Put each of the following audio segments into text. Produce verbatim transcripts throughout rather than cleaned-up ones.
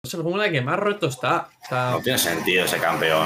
es el jungla que más roto está. O sea, no tiene sentido ese campeón.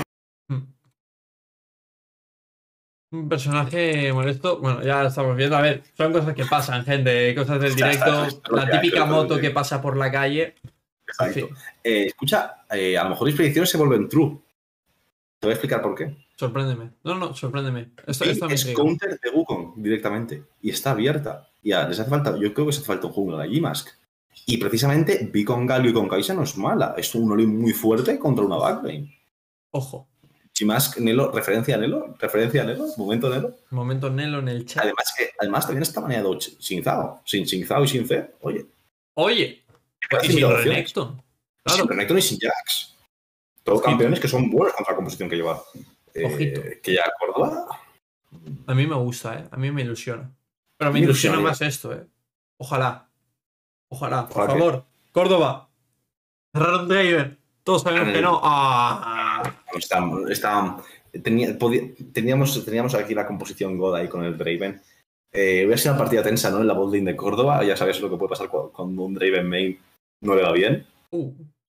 Un personaje molesto. Bueno, ya estamos viendo. A ver, son cosas que pasan, gente. Cosas del directo. La típica moto que pasa por la calle. Exacto. En fin. Eh, escucha, eh, a lo mejor mis predicciones se vuelven true. Te voy a explicar por qué. Sorpréndeme. No, no, sorpréndeme. Esto, Sí, esto me es intriga. counter de Wukong directamente. Y está abierta. Ya, les hace falta, yo creo que les hace falta un jungla de G-Mask. Y precisamente vi con Galio y con Kai'Sa no es mala. Es un Oli muy fuerte contra una backlane. Ojo. G-Mask, Nelo, referencia a Nelo, referencia a Nelo, momento Nelo. Momento Nelo en el chat. Además, que, además también está baneado sin Zao. Sin, sin Zao y sin C. Oye. Oye. Y sin Renekton. Claro. Sin Renekton y sin Jax. Todos campeones que son buenos contra la composición que lleva. Ojito. Eh, que ya Córdoba. A mí me gusta, ¿eh? A mí me ilusiona. Pero me, me ilusiona, ilusiona más esto, ¿eh? Ojalá. Ojalá. Por favor. Qué? Córdoba. Cerrar un Draven. Todos sabemos que no. ¡Ah! Está, está, tenía, podía, teníamos, teníamos aquí la composición God ahí con el Draven. Eh, hubiera sido una partida tensa, ¿no? En la botlane de Córdoba. Ya sabes lo que puede pasar cuando un Draven main no le va bien. Uh.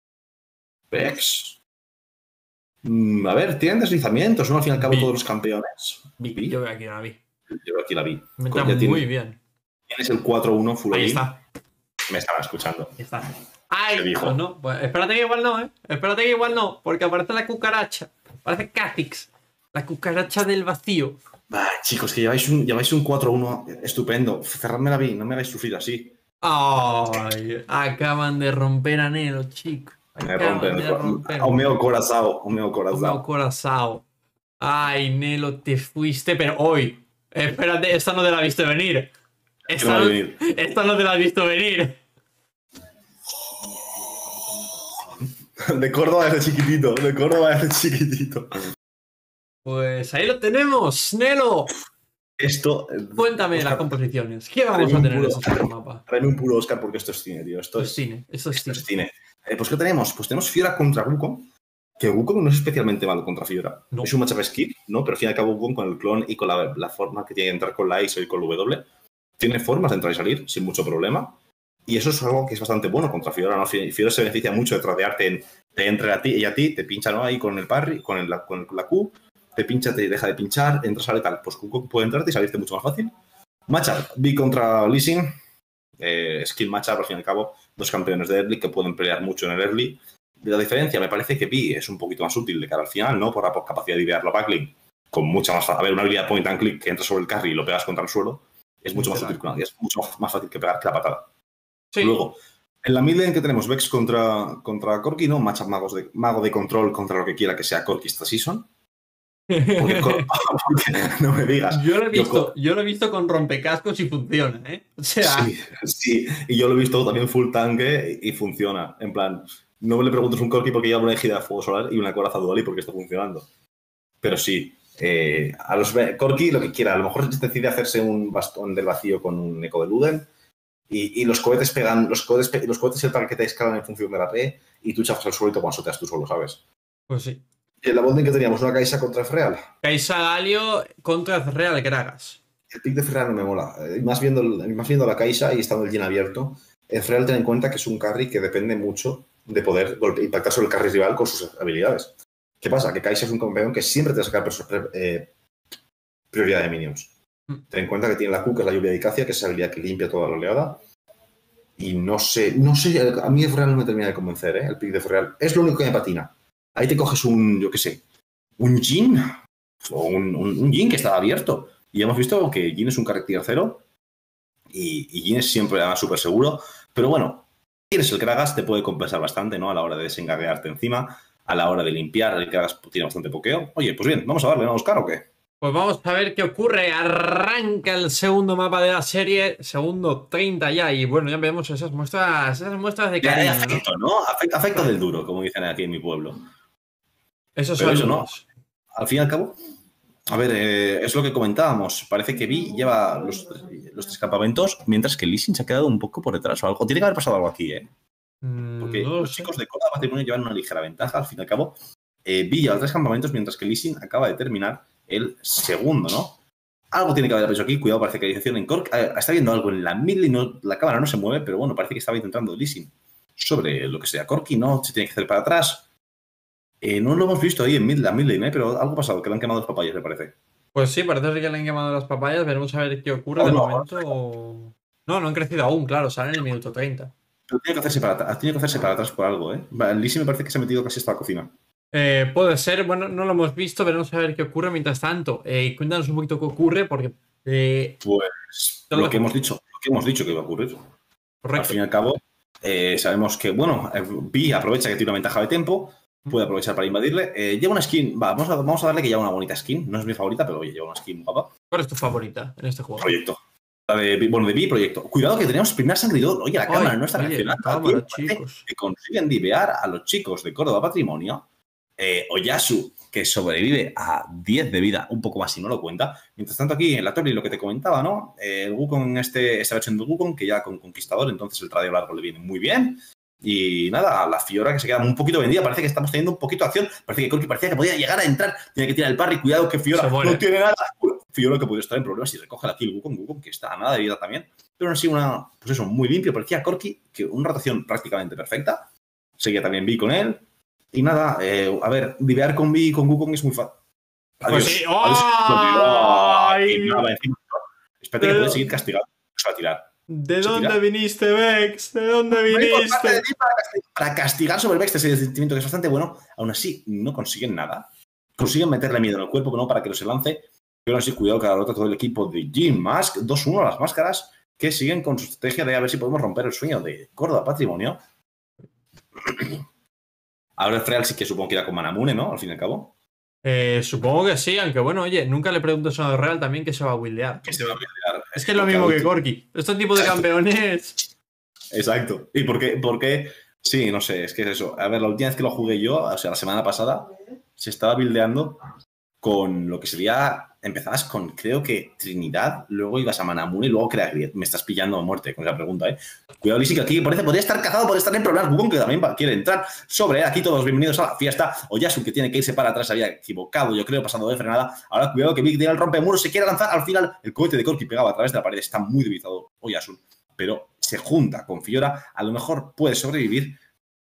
Vex. Mm, a ver, tienen deslizamientos, ¿no? Al fin y al cabo, vi. Todos los campeones. Vi. Vi. Yo aquí la vi. Yo aquí la vi. Me está muy tiene, bien. Tienes el cuatro uno full Ahí está. Me estaban escuchando. Ahí está. ¡Ay! Dijo? No, pues espérate que igual no, ¿eh? Espérate que igual no, porque aparece la cucaracha. Aparece Kha'Zix. La cucaracha del vacío. Bah, chicos, que lleváis un, lleváis un cuatro uno estupendo. Cerradme la vi, no me hagáis sufrir así. ¡Ay! Acaban de romper a Nelo, chicos. Me rompen. Omeo corazao. Omeo corazao. Omeo corazao. Ay, Nelo, te fuiste, pero hoy. Espérate, esta no te la has visto venir. Esta no, venir. esta no te la has visto venir. De Córdoba desde chiquitito. De Córdoba desde chiquitito. Pues ahí lo tenemos, Nelo. Esto. Cuéntame Oscar, las composiciones. ¿Qué vamos a tener en ese mapa? Tráeme un puro Oscar porque esto es cine, tío. Esto es, es cine. Esto es esto cine. Es cine. Eh, pues ¿qué tenemos? Pues tenemos Fiora contra Wukong. Que Wukong no es especialmente malo contra Fiora. No. Es un matchup skill, ¿no? Pero al fin y al cabo Wukong con el clon y con la, la forma que tiene de entrar con la I S O y con el W, tiene formas de entrar y salir sin mucho problema. Y eso es algo que es bastante bueno contra Fiora, ¿no? Fiora se beneficia mucho de tradearte, te entra a ti y a ti, te pincha, ¿no? Ahí con el parry, con, el, con la Q, te pincha, te deja de pinchar, entra, sale tal. Pues Wukong puede entrarte y salirte mucho más fácil. Matchup, Vi contra Lee Sin. Eh, skill matchup, al fin y al cabo, dos campeones de early que pueden pelear mucho en el early. La diferencia, me parece que Vi es un poquito más útil de cara al final, ¿no? Por la capacidad de idear la backlane, con mucha más... A ver, una habilidad point and click que entra sobre el carry y lo pegas contra el suelo, es mucho más útil que una, es mucho más fácil que pegar que la patada. Sí. Luego, en la mid lane que tenemos Vex contra, contra Corki, ¿no? Matchup magos de, mago de control contra lo que quiera que sea Corki esta season. Porque, porque no me digas. Yo lo he visto, yo, yo lo he visto con rompecascos y funciona, ¿eh? O sea. Sí, sí, y yo lo he visto también full tanque y, y funciona. En plan, no me le preguntes un Corki porque lleva una ejida de fuego solar y una coraza dual y porque está funcionando. Pero sí, eh, a los Corki lo que quiera, a lo mejor decide hacerse un bastón del vacío con un eco de Luden. Y, y los cohetes pegan, los cohetes, pe los cohetes y el tanque te escalan en función de la P y tú chafas al suelo y te guansoteas tú solo, ¿sabes? Pues sí. En la botlane que teníamos una Kai'Sa contra Ezreal. Kai'Sa Galio contra Ezreal, Gragas. El pick de Ezreal no me mola. Más viendo, más viendo la Kai'Sa y estando el Jhin abierto, Ezreal ten en cuenta que es un carry que depende mucho de poder impactar sobre el carry rival con sus habilidades. ¿Qué pasa? Que Kai'Sa es un campeón que siempre te va a sacar eh, prioridad de minions. Ten en cuenta que tiene la Q, que es la lluvia de Icacia, que es esa habilidad que limpia toda la oleada. Y no sé, no sé, a mí Ezreal no me termina de convencer, ¿eh? El pick de Ezreal. Es lo único que me patina. Ahí te coges un, yo qué sé, un Jhin, o un, un, un Jhin que estaba abierto. Y hemos visto que Jhin es un carácter cero, y, y Jhin es siempre súper seguro. Pero bueno, tienes el Kragas, te puede compensar bastante, ¿no? A la hora de desengaguearte encima, a la hora de limpiar, el Kragas tiene bastante pokeo. Oye, pues bien, ¿vamos a darle, ¿vamos a buscar o qué? Pues vamos a ver qué ocurre. Arranca el segundo mapa de la serie, segundo treinta ya, y bueno, ya vemos esas muestras, esas muestras de cariño, ya, afecto, ¿no? Afecto, afecto del duro, como dicen aquí en mi pueblo. Esos Pero son eso no. Al fin y al cabo, a ver, eh, es lo que comentábamos. Parece que Vi lleva los, los tres campamentos, mientras que Lee Sin se ha quedado un poco por detrás o algo. Tiene que haber pasado algo aquí, ¿eh? Porque no los sé. chicos de Coda Matrimonio llevan una ligera ventaja. Al fin y al cabo, eh, Vi lleva tres campamentos, mientras que Lee Sin acaba de terminar el segundo, ¿no? Algo tiene que haber hecho aquí. Cuidado, parece que hay acción en Cork. Eh, está viendo algo en la mid y no, la cámara no se mueve, pero bueno, parece que estaba intentando Lee Sin sobre lo que sea Corki, ¿no? Se tiene que hacer para atrás. Eh, no lo hemos visto ahí en mid, la mid lane, ¿eh? Pero algo ha pasado, que le han quemado los papayas, me parece. Pues sí, parece que le han quemado las papayas. Veremos a ver qué ocurre Oh, de no, momento. O... No, no han crecido aún, claro. Salen en el minuto treinta. Pero tiene que hacerse para atrás, tiene que hacerse para atrás por algo, ¿eh? Lizzie me parece que se ha metido casi hasta la cocina. Eh, puede ser, bueno, no lo hemos visto, veremos a ver qué ocurre. Mientras tanto, eh, cuéntanos un poquito qué ocurre, porque... Eh, pues lo, lo que hemos dicho, lo que hemos dicho que iba a ocurrir. Correcto. Al fin y al cabo, eh, sabemos que, bueno, Vi aprovecha que tiene una ventaja de tiempo, puede aprovechar para invadirle. Eh, lleva una skin, va, vamos a, vamos a darle que lleva una bonita skin. No es mi favorita, pero oye, lleva una skin guapa. ¿Cuál es tu favorita en este juego? Proyecto. La de, bueno, de Vi Proyecto. Cuidado que tenemos primer sangridor. Oye, la Ay, cámara no está oye, reaccionando. cámara, chicos. Que consiguen divear a los chicos de Córdoba Patrimonio. Eh, Oyasu, que sobrevive a diez de vida, un poco más si no lo cuenta. Mientras tanto, aquí en la torre, lo que te comentaba, ¿no? Eh, el Wukong, este, esta versión del Wukong, que ya con Conquistador, entonces el radio largo le viene muy bien. Y nada, la Fiora que se queda un poquito vendida. Parece que estamos teniendo un poquito de acción. Parece que Corki parecía que podía llegar a entrar. Tiene que tirar el parry. Cuidado que Fiora no tiene nada. Fiora que puede estar en problemas y recoge aquí el Wukong. Wukong que está a nada de vida también. Pero aún así, una, pues eso, muy limpio. Parecía Corki que una rotación prácticamente perfecta. Seguía también Vi con él. Y nada, eh, a ver, divear con Vi y con Wukong es muy fácil. Adiós. Pues sí. Adiós. ¡Ay! Nada, espérate que puede seguir castigado. Se va a tirar. ¿De dónde tira. viniste, Vex? ¿De dónde viniste? De para, castigar, para castigar sobre Vex ese sentimiento que es bastante bueno. Aún así, no consiguen nada. Consiguen meterle miedo en el cuerpo, que no para que no se lance. Pero aún así, cuidado que derrota todo el equipo de Jim Mask. dos uno a las máscaras, que siguen con su estrategia de a ver si podemos romper el sueño de Córdoba Patrimonio. Ahora el Freal sí que supongo que irá con Manamune, ¿no? Al fin y al cabo. Eh, supongo que sí, aunque bueno, oye, nunca le preguntes a Real también que se va a buildear. Que se va a buildear. Es que es lo mismo que Corki. Este tipo de campeones. Exacto. ¿Y por qué? Porque, sí, no sé, es que es eso. A ver, la última vez que lo jugué yo, o sea, la semana pasada, se estaba buildeando con lo que sería. Empezabas con, creo que Trinidad, luego ibas a Manamune y luego Creagriet. Me estás pillando a muerte con esa pregunta, ¿eh? Cuidado, Lizzie, que aquí parece podría estar cazado, podría estar en problemas. Wukong, que también quiere entrar sobre. Aquí todos bienvenidos a la fiesta. Oyasu, que tiene que irse para atrás, había equivocado, yo creo, pasando de frenada. Ahora, cuidado, que Vic tiene el rompemuro, se quiere lanzar. Al final, el cohete de Corki pegaba a través de la pared. Está muy debilitado Oyasu, pero se junta con Fiora. A lo mejor puede sobrevivir.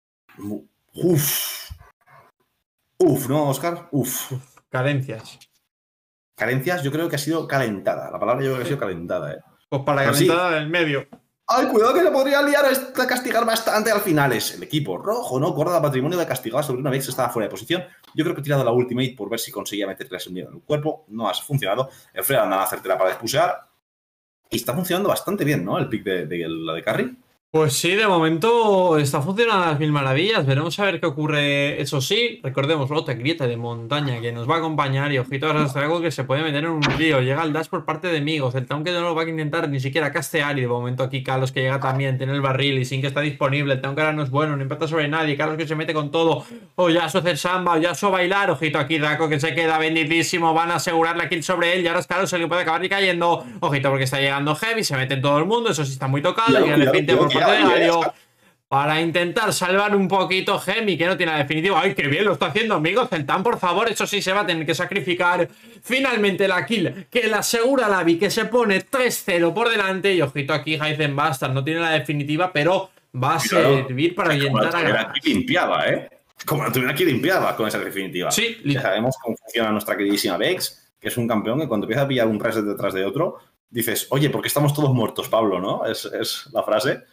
Uf. Uf, ¿no, Oscar? Uf. Uf, carencias. Carencias, yo creo que ha sido calentada. La palabra yo creo que ha sido calentada, ¿eh? Pues para calentada en medio. ¡Ay, cuidado que le podría liar a castigar bastante al final! Es el equipo rojo, ¿no? Córdoba Patrimonio de castigar sobre una vez que estaba fuera de posición. Yo creo que he tirado la ultimate por ver si conseguía meterle ese miedo en el cuerpo. No ha funcionado. El Freya anda a hacértela para despusear. Y está funcionando bastante bien, ¿no? El pick de, de, de la de Carry. Pues sí, de momento está funcionando a las mil maravillas. Veremos a ver qué ocurre. Eso sí, recordemos la otra grieta de montaña que nos va a acompañar. Y ojito a algo que se puede meter en un lío. Llega el dash por parte de Migos. El Taunque no lo va a intentar ni siquiera castear. Y de momento aquí Carlos que llega también. Tiene el barril y sin que está disponible. El Taunque ahora no es bueno, no impacta sobre nadie. Carlos que se mete con todo. Oyasu hacer samba, Oyasu a bailar. Ojito aquí Draco que se queda bendidísimo. Van a asegurar la kill sobre él. Y ahora es Carlos el que puede acabar y cayendo. Ojito porque está llegando Heavy. Se mete en todo el mundo. Eso sí está muy tocado. Y el definte por parte de Galio. Para intentar salvar un poquito Gemi, que no tiene la definitiva. ¡Ay, qué bien lo está haciendo, amigos! Zeltan, por favor, eso sí se va a tener que sacrificar. Finalmente la kill que le asegura la Vi, que se pone tres cero por delante. Y ojito aquí, Heizen Bastard no tiene la definitiva, pero va a servir para orientar a ganar. Aquí limpiaba, ¿eh? Como la tuviera aquí limpiaba con esa definitiva. Sí, ya sabemos cómo funciona nuestra queridísima Vex, que es un campeón que cuando empieza a pillar un reset detrás de otro, dices, oye, ¿por qué estamos todos muertos, Pablo? ¿No? Es, es la frase.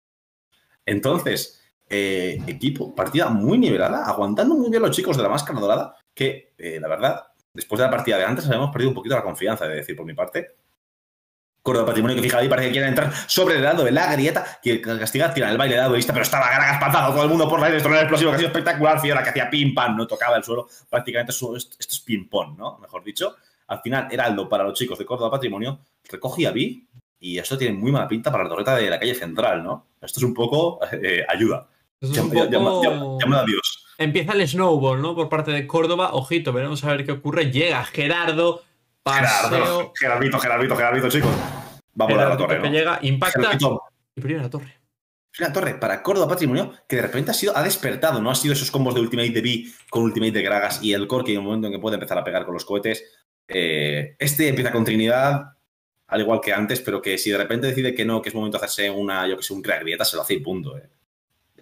Entonces, eh, equipo, partida muy nivelada, aguantando muy bien los chicos de la máscara dorada, que, eh, la verdad, después de la partida de antes habíamos perdido un poquito la confianza, de decir, por mi parte. Córdoba Patrimonio que fija ahí, parece que quiere entrar sobre el lado de la grieta, que castigar, tira el baile de duelista, pero estaba Gragas pasado todo el mundo por la destronar explosivo, que ha sido espectacular. Fiora que hacía pim pam, no tocaba el suelo, prácticamente esto es ping pong, ¿no? Mejor dicho. Al final, Heraldo para los chicos de Córdoba Patrimonio, recogía a Vi. Y esto tiene muy mala pinta para la torreta de la calle central, ¿no? Esto es un poco eh, ayuda. Es un poco... llama, llama, llama a Dios. Empieza el snowball, ¿no? Por parte de Córdoba. Ojito, veremos a ver qué ocurre. Llega Gerardo. Paseo. Gerardo, Gerardito, Gerardito, Gerardito, chicos. Va a volar la torre, que ¿no? llega, impacta. Gerardito. Y primera torre. Primera torre para Córdoba Patrimonio, que de repente ha sido ha despertado, ¿no? Ha sido esos combos de ultimate de Vi con ultimate de Gragas y el Corki en el momento en que puede empezar a pegar con los cohetes. Eh, este empieza con Trinidad, al igual que antes, pero que si de repente decide que no, que es momento de hacerse una, yo que sé, un crack dieta, se lo hace y punto, eh.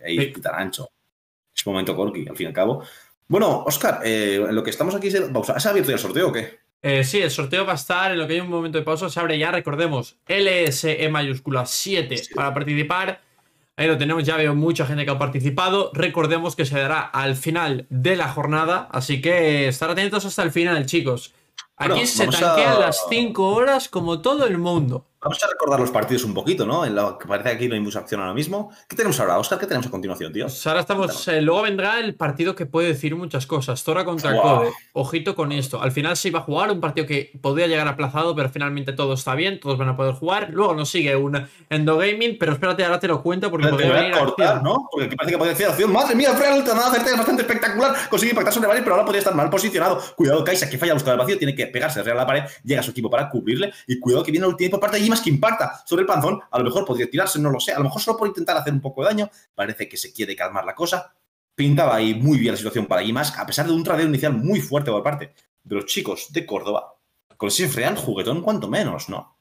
ahí sí. Tan ancho. Es un momento Corki, al fin y al cabo. Bueno, Óscar, eh, en lo que estamos aquí, ¿has abierto ya el sorteo o qué? Eh, sí, el sorteo va a estar en lo que hay un momento de pausa. Se abre ya, recordemos, L S E mayúscula siete sí. Para participar. Ahí lo tenemos, ya veo mucha gente que ha participado. Recordemos que se dará al final de la jornada, así que estar atentos hasta el final, chicos. Aquí bueno, se tanquean a... las cinco horas como todo el mundo. Vamos a recordar los partidos un poquito, ¿no? En lo que parece que aquí no hay mucha acción ahora mismo. ¿Qué tenemos ahora, Óscar? ¿Qué tenemos a continuación, tío? Pues ahora estamos... Eh, luego vendrá el partido que puede decir muchas cosas. Zora contra wow. Code. Ojito con esto. Al final se iba a jugar un partido que podría llegar aplazado, pero finalmente todo está bien. Todos van a poder jugar. Luego nos sigue un Endogaming, pero espérate, ahora te lo cuento porque pero podría venir a cortar, ¿no? Porque aquí parece que podría decir acción. ¡Madre mía, Freal! Te ha dado certeza bastante espectacular. Consigue impactar sobre Vale, pero ahora podría estar mal posicionado. Cuidado, Kai'Sa, que falla buscar el vacío. Tiene que pegarse real a la pared. Llega a su equipo para cubrirle. Y cuidado que viene el último por parte de Yimas que impacta sobre el panzón, a lo mejor podría tirarse, no lo sé, a lo mejor solo por intentar hacer un poco de daño, parece que se quiere calmar la cosa, pintaba ahí muy bien la situación para Yimas, a pesar de un tradeo inicial muy fuerte por parte de los chicos de Córdoba, con ese Freal juguetón cuanto menos, ¿no?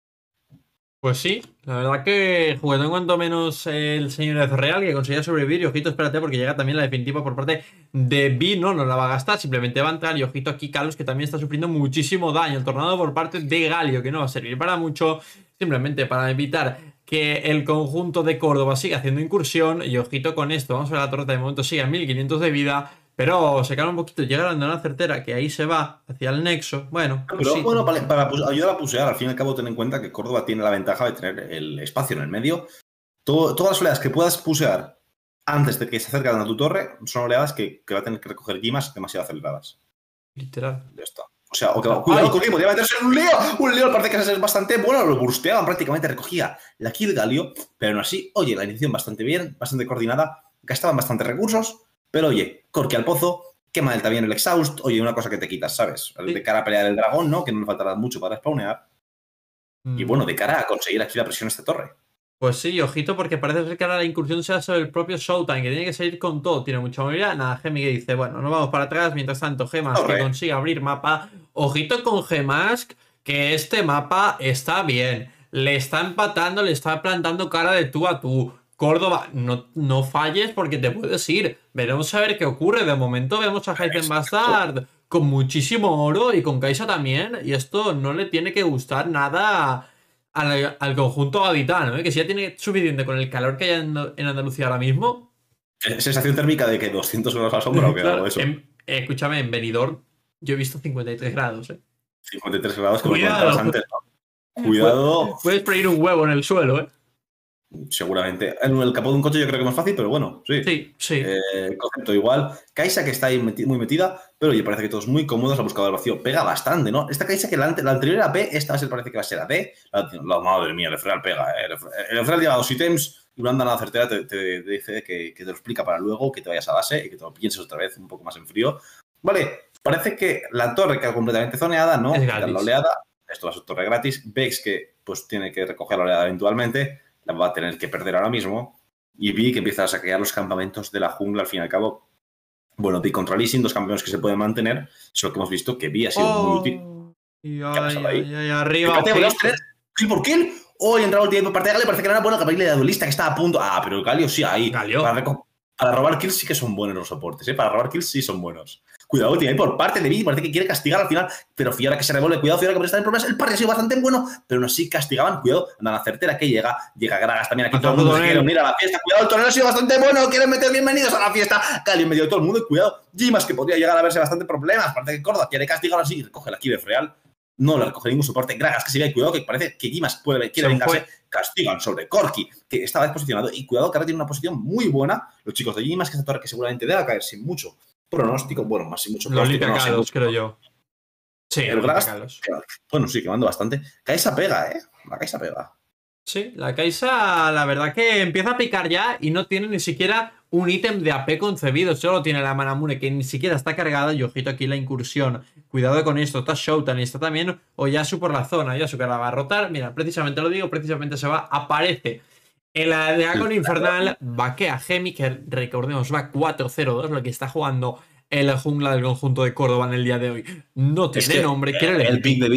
Pues sí, la verdad que juguetón cuanto menos el señor Real que conseguía sobrevivir y ojito, espérate porque llega también la definitiva por parte de B, no, no la va a gastar, simplemente va a entrar y ojito aquí Carlos que también está sufriendo muchísimo daño, el tornado por parte de Galio que no va a servir para mucho, simplemente para evitar que el conjunto de Córdoba siga haciendo incursión y ojito con esto, vamos a ver la torreta de momento sigue a mil quinientos de vida. Pero se calma un poquito, llega a la certera, que ahí se va hacia el nexo. Bueno, pues pero sí. Bueno, para, para ayudar a pusear, al fin y al cabo, ten en cuenta que Córdoba tiene la ventaja de tener el espacio en el medio. Todo, todas las oleadas que puedas pusear antes de que se acerquen a tu torre son oleadas que, que va a tener que recoger Yimas demasiado aceleradas. Literal. Ya está. O sea, o que va, cuidado con que podría meterse en un lío. Un lío, parece que es bastante bueno. Lo bursteaban prácticamente, recogía la kill Galio. Pero aún así, oye, la iniciación bastante bien, bastante coordinada. Gastaban bastantes recursos. Pero oye, Corki al pozo, quema el también el exhaust, oye, una cosa que te quitas, ¿sabes? Sí. De cara a pelear el dragón, ¿no? Que no le faltará mucho para spawnear. Mm. Y bueno, de cara a conseguir aquí la presión en esta torre. Pues sí, ojito, porque parece ser que ahora la incursión sea sobre el propio Showtime, que tiene que salir con todo, tiene mucha movilidad. Nada, Gemi que dice, bueno, nos vamos para atrás, mientras tanto Gemask que consigue abrir mapa. Ojito con Gemask, que este mapa está bien. Le está empatando, le está plantando cara de tú a tú. Córdoba, no, no falles porque te puedes ir. Veremos a ver qué ocurre. De momento vemos a Heizen Bastard con muchísimo oro y con Kai'Sa también. Y esto no le tiene que gustar nada al, al conjunto gaditano, ¿eh? Que si ya tiene suficiente con el calor que hay en, en Andalucía ahora mismo. ¿Sensación térmica de que doscientos grados a la sombra o qué? Claro, eso? En, eh, escúchame, en Benidorm yo he visto cincuenta y tres grados, ¿eh? cincuenta y tres grados como comentabas antes, ¿no? Cuidado. Puedes freír un huevo en el suelo, ¿eh? Seguramente. En el capó de un coche yo creo que es más fácil, pero bueno, sí. Sí, sí. Eh, concepto igual. Kai'Sa que está ahí meti muy metida, pero oye, parece que todos muy cómodos. Ha buscado el vacío. Pega bastante, ¿no? Esta Kai'Sa que la, la anterior era B, esta vez parece que va a ser a D. La, la madre mía, el Freal pega. Eh. El, el Freal lleva dos ítems y una andana certera te, te, te dice que, que te lo explica para luego, que te vayas a base y que te lo pienses otra vez un poco más en frío. Vale, parece que la torre queda completamente zoneada, ¿no? La oleada. Esto va a ser torre gratis. Vex que pues tiene que recoger la oleada eventualmente. La va a tener que perder ahora mismo. Y vi que empieza a saquear los campamentos de la jungla al fin y al cabo. Bueno, Vi contra Lee Sin, dos campeones que se pueden mantener. Solo que hemos visto que Vi ha sido oh, muy útil. Y ay, ay, ay, arriba. Kill por kill. Hoy oh, entraba el tiempo por parte de Galio. Parece que no era bueno que la duelista que estaba a punto. Ah, pero Galio sí, ahí. Galio. Para, para robar kills sí que son buenos los soportes, ¿eh? Para robar kills sí son buenos. Cuidado, tiene por parte de Vi, parece que quiere castigar al final, pero Fiora que se revuelve, cuidado, Fiora que puede estar en problemas, el parry ha sido bastante bueno, pero aún así castigaban, cuidado, andan a certera que llega, llega Gragas también, aquí todo el mundo se quiere unir a la fiesta, cuidado, el torneo ha sido bastante bueno, quieren meter bienvenidos a la fiesta, Galio en medio de todo el mundo, y cuidado, Yimas que podría llegar a verse bastante problemas, parece que Córdoba quiere castigar así, recoge la kill de Freal, no le recoge ningún soporte, Gragas que se ve, cuidado, que parece que Yimas puede, quiere vengarse, castigan sobre Corki, que estaba desposicionado, y cuidado que ahora tiene una posición muy buena, los chicos de Yimas, que esta torre que seguramente debe caer sin mucho pronóstico, bueno, más y mucho pronóstico. Lolita no, Carlos, creo yo. Sí, el Gragas, bueno, sí, quemando bastante. Kai'Sa pega, ¿eh? La Kai'Sa pega. Sí, la Kai'Sa, la verdad que empieza a picar ya y no tiene ni siquiera un ítem de A P concebido. Solo tiene la Manamune que ni siquiera está cargada. Y ojito aquí la incursión. Cuidado con esto. Está Showtime y está también Oyasu por la zona. Oyasu que la va a rotar. Mira, precisamente lo digo, precisamente se va. Aparece el Dragón Infernal, vaquea Gemi, que recordemos va cuatro cero dos, lo que está jugando el jungla del conjunto de Córdoba en el día de hoy. No tiene es que nombre, quiere el, el pick de Vi,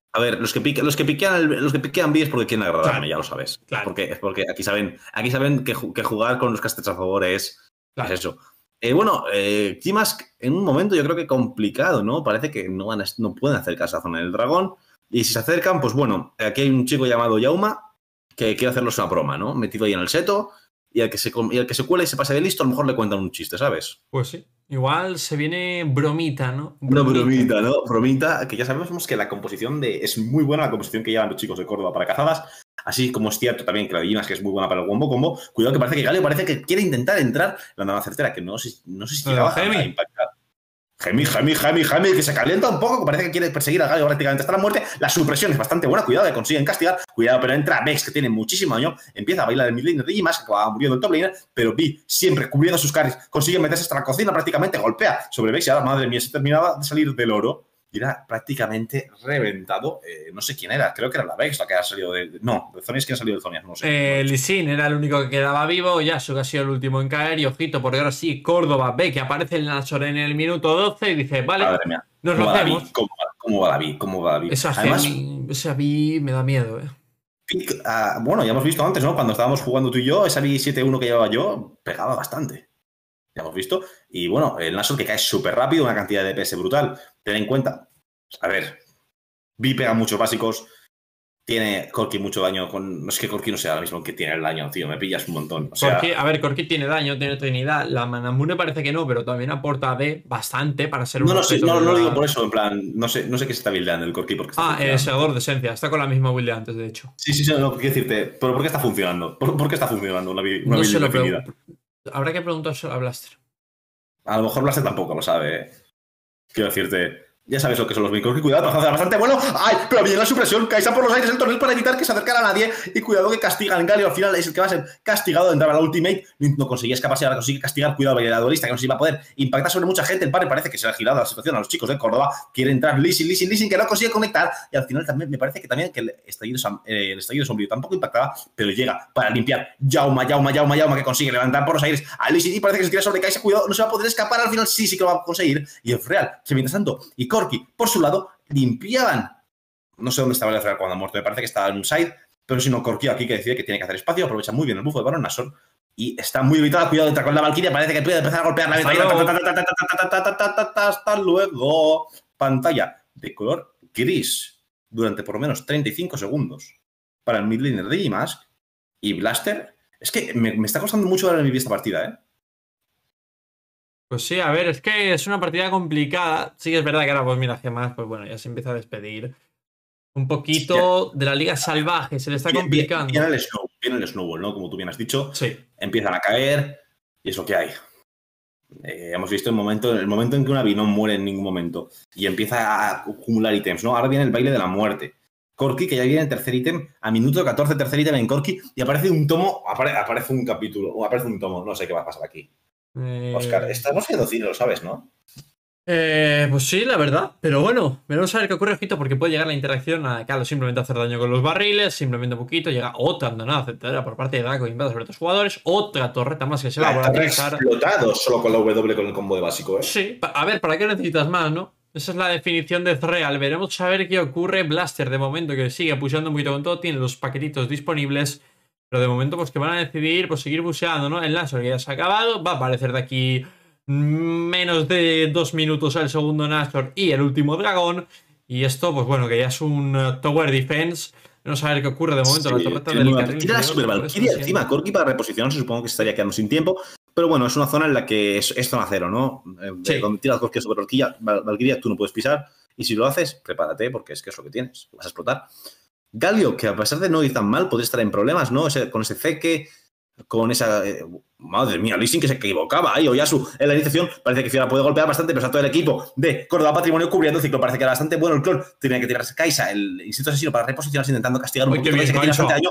A ver, los que, pique, los que piquean los que piquean B es porque quieren agradarme, claro, ya lo sabes. Claro. Porque, es porque aquí saben, aquí saben que, que jugar con los casters a favor es, claro. es eso. Eh, bueno, eh, G-Mask en un momento yo creo que complicado, ¿no? Parece que no, van a, no pueden acercarse a la zona del dragón. Y si se acercan, pues bueno, aquí hay un chico llamado Yauma que quiere hacerlos una broma, ¿no? Metido ahí en el seto. Y al que se, y al que se cuela y se pase de listo, a lo mejor le cuentan un chiste, ¿sabes? Pues sí. Igual se viene bromita, ¿no? Bromita. Una bromita, ¿no? Bromita, que ya sabemos que la composición de... Es muy buena la composición que llevan los chicos de Córdoba para cazadas. Así como es cierto también que la de Gimas, que es muy buena para el combo combo. Cuidado que parece que Galio parece que quiere intentar entrar la nada certera, que no sé, no sé si llegaba a impactar. Gemi, Gemi, Gemi, Gemi, que se calienta un poco, que parece que quiere perseguir a Galio prácticamente hasta la muerte. La supresión es bastante buena, cuidado, que consiguen castigar. Cuidado, pero entra Vex, que tiene muchísimo daño. Empieza a bailar el midlaner de Gimas, que acaba muriendo el top laner, pero Vi, siempre cubriendo sus carries, consigue meterse hasta la cocina prácticamente, golpea sobre Vex y ahora, madre mía, se terminaba de salir del oro. Y era prácticamente reventado. Eh, no sé quién era, creo que era la Vex la que ha salido de... No, de Zonias, ¿quién ha salido de Zonias? No sé. Eh, Lee Sin era el único que quedaba vivo. Yasuo ha sido el último en caer. Y ojito, porque ahora sí, Córdoba ve que aparece el Nashor en el minuto doce y dice, vale, madre mía, nos lo hacemos. ¿Cómo, ¿Cómo va la Vi? ¿Cómo va la Vi? Esa Además, esa Vi me da miedo, eh. Uh, bueno, ya hemos visto antes, ¿no? Cuando estábamos jugando tú y yo, esa Vi siete uno que llevaba yo, pegaba bastante. Ya hemos visto. Y bueno, el Nashor que cae súper rápido, una cantidad de D P S brutal. Ten en cuenta... A ver, Vi pega muchos básicos, tiene Corki mucho daño, con... no es que Corki no sea ahora mismo que tiene el daño, tío, me pillas un montón. O sea... Corki, a ver, Corki tiene daño, tiene Trinidad, la Manamune parece que no, pero también aporta D bastante para ser un... No, no, sí, no, no lo digo por eso, en plan, no sé, no sé qué se está buildeando el Corki porque está Ah, el segador de esencia, está con la misma build de antes, de hecho. Sí, sí, sí, no, quiero decirte, pero ¿por qué está funcionando? ¿Por, por qué está funcionando una, una no build se lo definida? Habrá que preguntárselo a Blaster. A lo mejor Blaster tampoco lo sabe, ¿eh? Quiero decirte... Ya sabes lo que son los micros. Cuidado, bastante bueno. ¡Ay! Pero viene la supresión. Kaisa por los aires el torneo para evitar que se acercara a nadie. Y cuidado que castigan. Galio al final es el que va a ser castigado. Entraba la ultimate. No conseguía escaparse. Ahora consigue castigar. Cuidado, la duelista que no se iba a poder impactar sobre mucha gente. El padre parece que se ha girado la situación a los chicos de Córdoba. Quiere entrar Lee Sin, Lee Sin, Lee Sin, que no consigue conectar. Y al final también me parece que también que el estallido, eh, el estallido sombrío tampoco impactaba. Pero llega para limpiar. Yauma, Yauma, Yauma, Yauma, que consigue levantar por los aires a Lee Sin. Y parece que se tira sobre Kaisa. Cuidado, no se va a poder escapar. Al final sí, sí que lo va a conseguir. Y el Real, que mientras tanto, y Corki, por su lado, limpiaban. No sé dónde estaba el Real cuando ha muerto. Me parece que estaba en un side, pero si no, Corki aquí que decide que tiene que hacer espacio. Aprovecha muy bien el bufo de Baron Nashor y está muy evitada. Cuidado, entra con la Valkyria. Parece que puede empezar a golpear la metralleta. Hasta luego. Pantalla de color gris durante por lo menos treinta y cinco segundos para el midlaner de Gimask y Blaster. Es que me, me está costando mucho ver esta partida, ¿eh? Pues sí, a ver, es que es una partida complicada. Sí que es verdad que ahora, pues mira, hacia más, pues bueno, ya se empieza a despedir un poquito sí, de la liga salvaje, se le está complicando. Viene el, snow, viene el snowball, ¿no? Como tú bien has dicho. Sí. Empiezan a caer y es lo que hay. Eh, hemos visto el momento, el momento en que una Vi no muere en ningún momento y empieza a acumular ítems, ¿no? Ahora viene el baile de la muerte. Corki, que ya viene el tercer ítem, a minuto catorce, tercer ítem en Corki, y aparece un tomo, apare, aparece un capítulo, o aparece un tomo, no sé qué va a pasar aquí. Eh... Oscar, estamos siendo cine, lo sabes, ¿no? Eh, pues sí, la verdad. Pero bueno, veremos a ver qué ocurre, ojito, porque puede llegar la interacción a Calo simplemente hacer daño con los barriles, simplemente un poquito, llega otra abandonada central por parte de Draco invade sobre otros jugadores, otra torreta más que se va a volatilizar. Explotado solo con la W con el combo de básico, ¿eh? Sí, a ver, ¿para qué necesitas más, no? Esa es la definición de Zreal. Veremos a ver qué ocurre. Blaster, de momento, que sigue pushando un poquito con todo, tiene los paquetitos disponibles. Pero de momento, pues que van a decidir pues, seguir buceando, ¿no? El Nashor que ya se ha acabado. Va a aparecer de aquí menos de dos minutos el segundo Nashor y el último dragón. Y esto, pues bueno, que ya es un uh, Tower Defense. Vamos a ver qué ocurre de momento. Sí, la torreta del carril. Tira la Super Valkyria encima. Corki para reposicionarse, supongo que estaría quedando sin tiempo. Pero bueno, es una zona en la que es, es zona cero, ¿no? Sí. Donde tiras Corki sobre Valkyria, Valkyria, tú no puedes pisar. Y si lo haces, prepárate, porque es que es lo que tienes. Vas a explotar. Galio, que a pesar de no ir tan mal, podría estar en problemas, ¿no? Ese, con ese ceque, con esa... Eh, madre mía, Lee Sin que se equivocaba ahí, Oyasu en la iniciación. Parece que Fiora puede golpear bastante, pero está todo el equipo de Córdoba Patrimonio cubriendo el ciclo. Parece que era bastante bueno el clon. Tiene que tirarse Kaisa, el instinto asesino, para reposicionarse intentando castigar un Uy, poquito. Bien, que tiene bastante daño.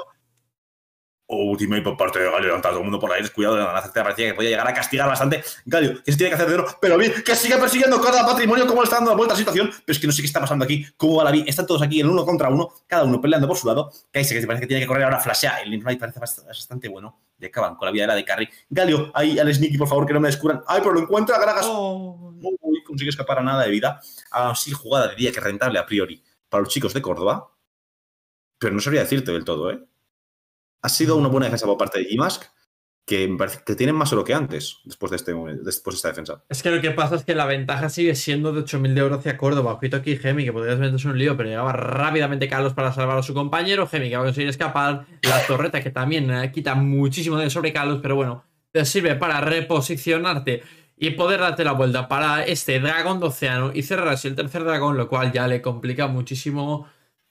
Ultimate por parte de Galio, levantado todo el mundo por la aire, cuidado de la certeza, parecía que podía llegar a castigar bastante. Galio, que se tiene que hacer de oro, pero bien, que sigue persiguiendo Córdoba Patrimonio, cómo le está dando la vuelta a la situación, pero es que no sé qué está pasando aquí, cómo va la Vi, están todos aquí en uno contra uno, cada uno peleando por su lado. Kaisa, que parece que tiene que correr ahora, flashea, el Limelight parece bastante bueno, y acaban con la vida de la de carry. Galio, ahí al Sneaky, por favor, que no me descubran. Ay, pero lo encuentra, Gragas. Oh. Uy, consigue escapar a nada de vida. Así, jugada de día que rentable a priori. para los chicos de Córdoba, pero no sabría decirte del todo, ¿eh? Ha sido una buena defensa por parte de G-Mask, que me parece que tienen más oro que antes, después de, este, después de esta defensa. Es que lo que pasa es que la ventaja sigue siendo de ocho mil de oro hacia Córdoba. Ojito aquí Gemi, que podrías meterse en un lío, pero llegaba rápidamente Carlos para salvar a su compañero. Gemi, que va a conseguir escapar. La torreta, que también eh, quita muchísimo de sobre Carlos, pero bueno, te sirve para reposicionarte y poder darte la vuelta para este dragón de océano y cerrar así el tercer dragón, lo cual ya le complica muchísimo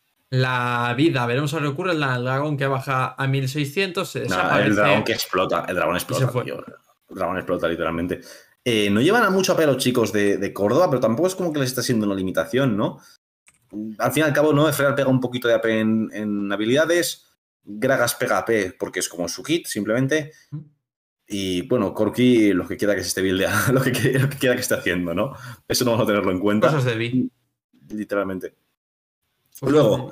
la vida. Veremos a lo que ocurre. El dragón que baja a mil seiscientos. Se nah, el dragón que explota. El dragón explota, tío. El dragón explota, literalmente. Eh, no llevan a mucho a pelo los chicos de, de Córdoba, pero tampoco es como que les está siendo una limitación, ¿no? Al fin y al cabo, ¿no? Efreal pega un poquito de A P en, en habilidades. Gragas pega A P porque es como su kit, simplemente. Y bueno, Corki, lo que quiera que se esté buildeando, lo que, lo que quiera que esté haciendo, ¿no? Eso no vamos a tenerlo en cuenta. Cosas de Vi. Literalmente. Luego,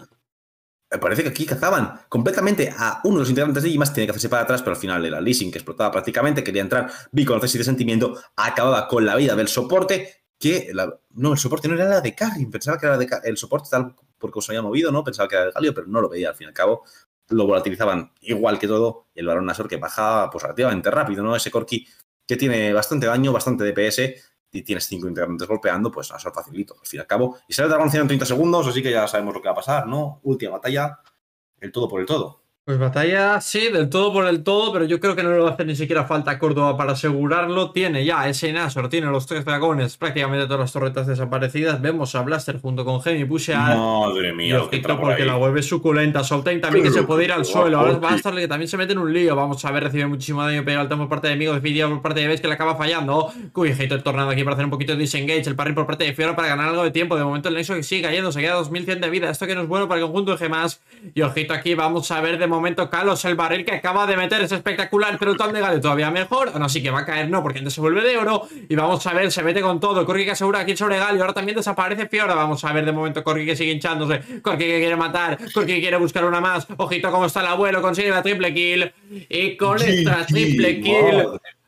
me parece que aquí cazaban completamente a uno de los integrantes de G-Mask, tiene que hacerse para atrás, pero al final era Lee Sin, que explotaba prácticamente, quería entrar, vi con el de sentimiento, acababa con la vida del soporte, que la, no, el soporte no era la de Carry, pensaba que era de, el soporte tal porque os había movido, ¿no? Pensaba que era de Galio, pero no lo veía al fin y al cabo. Lo volatilizaban igual que todo, y el Barón Nashor que bajaba pues relativamente rápido, ¿no? Ese Corki que tiene bastante daño, bastante D P S, y tienes cinco integrantes golpeando, pues a ser facilito, al fin y al cabo. Y sale el dragón en treinta segundos, así que ya sabemos lo que va a pasar, ¿no? Última batalla, el todo por el todo. Pues batalla, sí, del todo por el todo, pero yo creo que no le va a hacer ni siquiera falta a Córdoba para asegurarlo. Tiene ya ese Nashor, tiene los tres dragones, prácticamente todas las torretas desaparecidas. Vemos a Blaster junto con Gemi pushear. Madre mía, lo que entra por porque ahí. La web es suculenta. Soltain también, que se puede ir al suelo. Ahora Bastard, que también se mete en un lío. Vamos a ver, recibe muchísimo daño pegado por parte de Amigo de Fidia, por parte de Base, que le acaba fallando. Uy, Hater tornado aquí para hacer un poquito de disengage. El parry por parte de Fiora para ganar algo de tiempo. De momento el Nexo que sigue cayendo, se queda dos mil cien de vida. Esto que no es bueno para el conjunto de G-Mask. Y ojito aquí, vamos a ver de momento Carlos, el barril que acaba de meter es espectacular, pero el tal de Gale todavía mejor. O no, sí que va a caer, no, porque antes se vuelve de oro. Y vamos a ver, se mete con todo. Corki que asegura aquí sobre Gale. Ahora también desaparece Fiora. Vamos a ver de momento Corki que sigue hinchándose. Corki que quiere matar. Corki que quiere buscar una más. Ojito cómo está el abuelo. Consigue la triple kill. Y con esta triple kill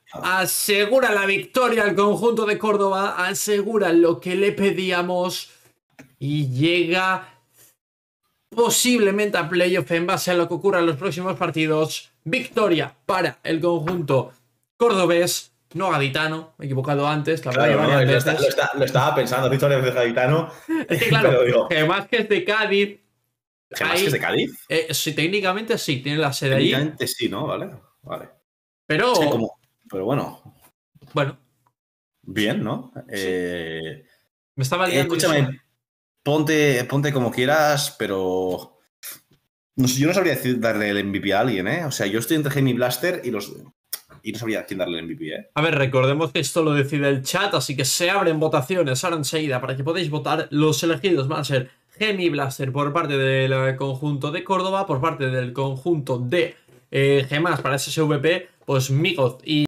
asegura la victoria al conjunto de Córdoba. Asegura lo que le pedíamos. Y llega posiblemente a playoff en base a lo que ocurra en los próximos partidos. Victoria para el conjunto cordobés, no gaditano, me he equivocado antes, la claro, no, lo, está, lo, está, lo estaba pensando, victoria de gaditano. Es que claro, digo, que más que es de Cádiz. ¿Que más que es de Cádiz? Eh, sí, técnicamente sí, tiene la sede ahí. Técnicamente sí, ¿no? Vale, vale. Pero... Es que como, pero bueno. Bueno. Bien, ¿no? Sí. Eh, me estaba liando. Eh, escúchame. Eso. Ponte, ponte como quieras, pero no sé, yo no sabría decir, darle el M V P a alguien, ¿eh? O sea, yo estoy entre Gemi y Blaster y los y no sabría a quién darle el M V P, ¿eh? A ver, recordemos que esto lo decide el chat, así que se abren votaciones ahora enseguida para que podáis votar. Los elegidos van a ser Gemi y Blaster por parte del conjunto de Córdoba, por parte del conjunto de eh, G-Mask para ese S V P, pues Migoth y